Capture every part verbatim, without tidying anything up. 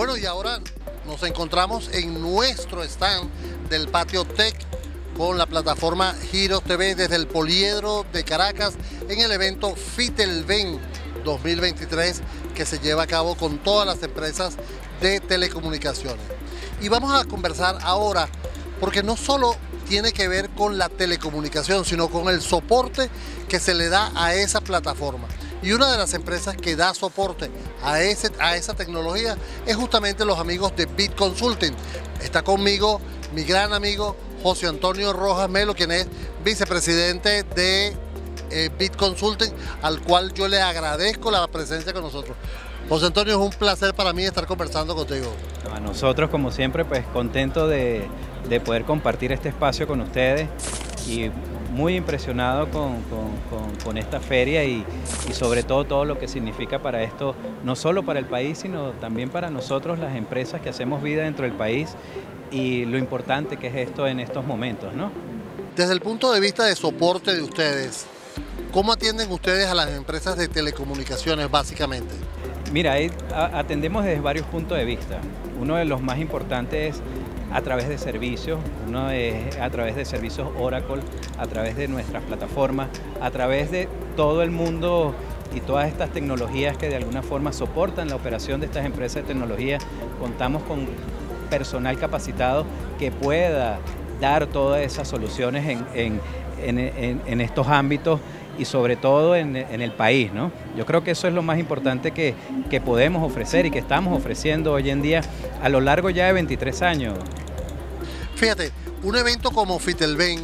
Bueno, y ahora nos encontramos en nuestro stand del Patio Tech con la plataforma Giros T V desde el Poliedro de Caracas en el evento FITELVEN dos mil veintitrés que se lleva a cabo con todas las empresas de telecomunicaciones. Y vamos a conversar ahora porque no solo tiene que ver con la telecomunicación, sino con el soporte que se le da a esa plataforma. Y una de las empresas que da soporte a, ese, a esa tecnología es justamente los amigos de Bit Consulting. Está conmigo mi gran amigo José Antonio Rojas Melo, quien es vicepresidente de eh, Bit Consulting, al cual yo le agradezco la presencia con nosotros. José Antonio, es un placer para mí estar conversando contigo. A nosotros, como siempre, pues contentos de, de poder compartir este espacio con ustedes y muy impresionado con, con, con, con esta feria y, y sobre todo todo lo que significa para esto, no solo para el país, sino también para nosotros, las empresas que hacemos vida dentro del país, y lo importante que es esto en estos momentos, ¿no? Desde el punto de vista de soporte de ustedes, ¿cómo atienden ustedes a las empresas de telecomunicaciones básicamente? Mira, ahí atendemos desde varios puntos de vista. Uno de los más importantes es a través de servicios, uno es a través de servicios Oracle, a través de nuestras plataformas, a través de todo el mundo y todas estas tecnologías que de alguna forma soportan la operación de estas empresas de tecnología. Contamos con personal capacitado que pueda dar todas esas soluciones en, en, en, en, en estos ámbitos y sobre todo en, en el país, ¿no? Yo creo que eso es lo más importante que, que podemos ofrecer y que estamos ofreciendo hoy en día a lo largo ya de veintitrés años. Fíjate, un evento como FITELVEN,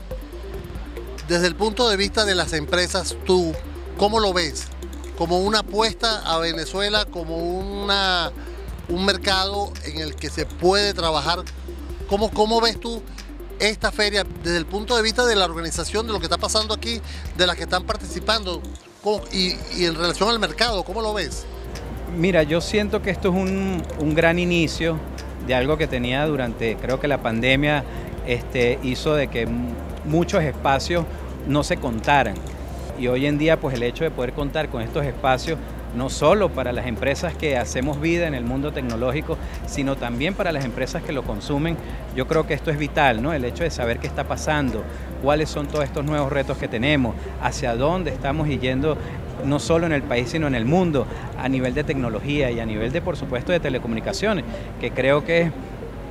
desde el punto de vista de las empresas, tú, ¿cómo lo ves? ¿Como una apuesta a Venezuela, como una, un mercado en el que se puede trabajar? ¿Cómo, cómo ves tú esta feria desde el punto de vista de la organización, de lo que está pasando aquí, de las que están participando y, y en relación al mercado? ¿Cómo lo ves? Mira, yo siento que esto es un, un gran inicio de algo que tenía durante, creo que la pandemia este, hizo de que muchos espacios no se contaran. Y hoy en día, pues el hecho de poder contar con estos espacios, no solo para las empresas que hacemos vida en el mundo tecnológico, sino también para las empresas que lo consumen, yo creo que esto es vital, ¿no? El hecho de saber qué está pasando, cuáles son todos estos nuevos retos que tenemos, hacia dónde estamos yendo, no solo en el país, sino en el mundo, a nivel de tecnología y a nivel de, por supuesto, de telecomunicaciones, que creo que es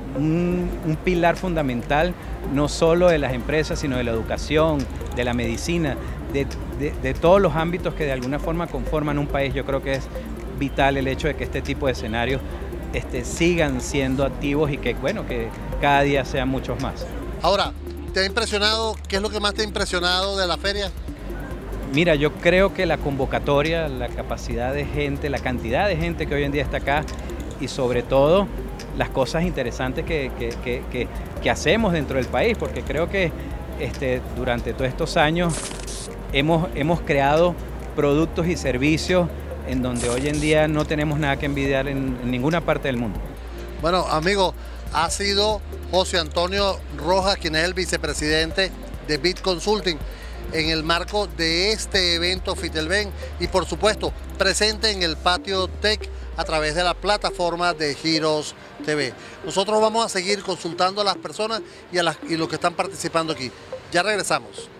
un, un pilar fundamental, no solo de las empresas, sino de la educación, de la medicina, de, de, de todos los ámbitos que de alguna forma conforman un país. Yo creo que es vital el hecho de que este tipo de escenarios este, sigan siendo activos y que, bueno, que cada día sean muchos más. Ahora, ¿te ha impresionado? ¿Qué es lo que más te ha impresionado de la feria? Mira, yo creo que la convocatoria, la capacidad de gente, la cantidad de gente que hoy en día está acá y sobre todo las cosas interesantes que, que, que, que, que hacemos dentro del país, porque creo que este, durante todos estos años hemos, hemos creado productos y servicios en donde hoy en día no tenemos nada que envidiar en, en ninguna parte del mundo. Bueno, amigo, ha sido José Antonio Rojas, quien es el vicepresidente de Bit Consulting, en el marco de este evento FITELVEN y por supuesto presente en el Patio Tech a través de la plataforma de Giros T V. Nosotros vamos a seguir consultando a las personas y a las, y los que están participando aquí. Ya regresamos.